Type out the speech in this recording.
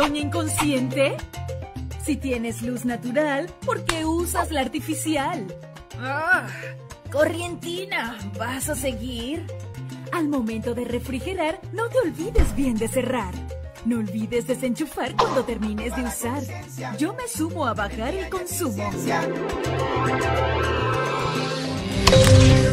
doña inconsciente? Si tienes luz natural, ¿por qué usas la artificial? ¡Ah! Corrientina, ¿vas a seguir? Al momento de refrigerar, no te olvides bien de cerrar. No olvides desenchufar cuando termines de usar. Yo me sumo a bajar el consumo.